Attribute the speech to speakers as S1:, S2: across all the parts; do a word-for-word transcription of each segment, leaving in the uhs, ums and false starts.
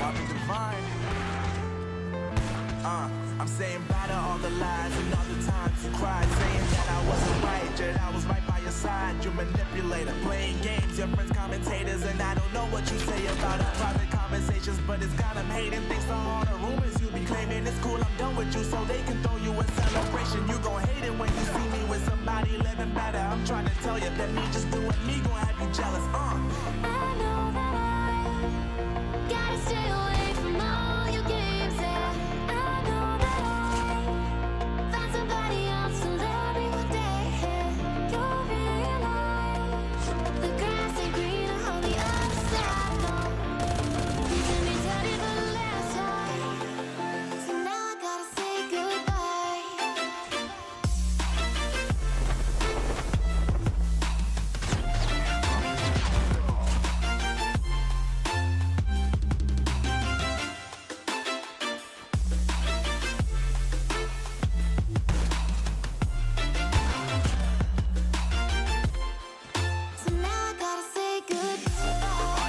S1: I've been divine. Uh, I'm saying bye to all the lies and all the times you cried, saying that I wasn't right, yet I was right by your side. You manipulator, playing games, your friends commentators, and I don't know what you say about our private conversations, but it's got them hating. Thanks to all the rumors you be claiming. It's cool, I'm done with you, so they can throw you a celebration. You gon' hate it when you see me with somebody living better. I'm trying to tell you that me just doing me gon' have you jealous. Uh.
S2: I know that I gotta stay away from all your games. Yeah. I know that I find somebody else to love me one day. You'll realize the grass ain't greener on the other side. No, you let me tell you for the last time. So now I gotta say goodbye. So now I gotta say goodbye.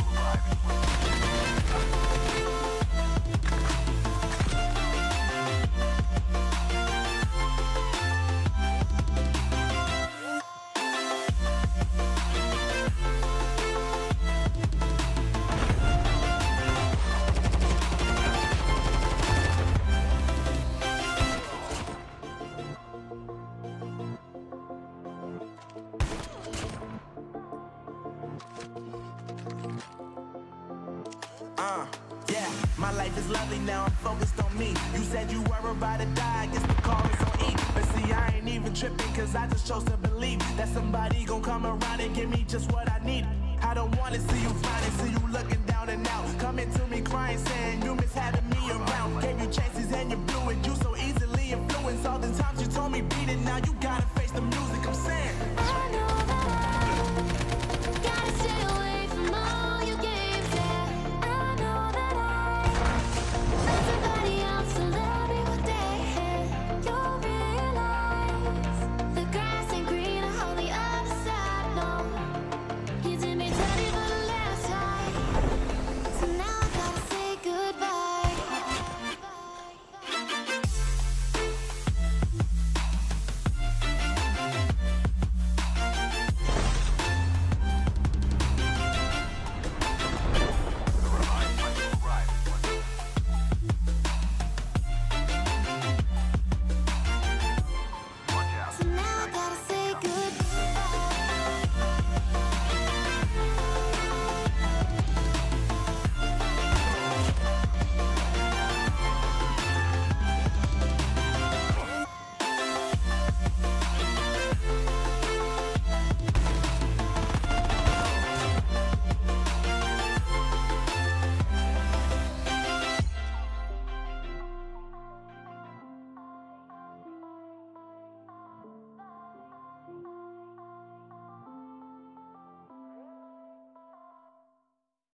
S1: Uh, yeah, my life is lovely now, I'm focused on me. You said you were about to die, I guess the call is on E. But see, I ain't even tripping, cause I just chose to believe that somebody gon' come around and give me just what I need. I don't wanna see you flying, see you looking down and out, coming to me crying, saying you miss having me around. Gave you chances and you blew it, you so easily influenced. All the times you told me beat it, now you gotta face the music.